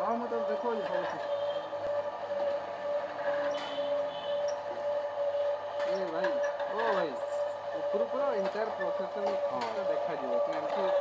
ହଁ ମୁଁ ତାକୁ ଦେଖାଉଛି ଭାବୁଛି। ଏ ଭାଇ ଓ ଭାଇ ଉପରୁ ପୁରା ଇଣ୍ଟାୟାର ପ୍ରୋସେସର ଦେଖାଯିବ ଏମିତି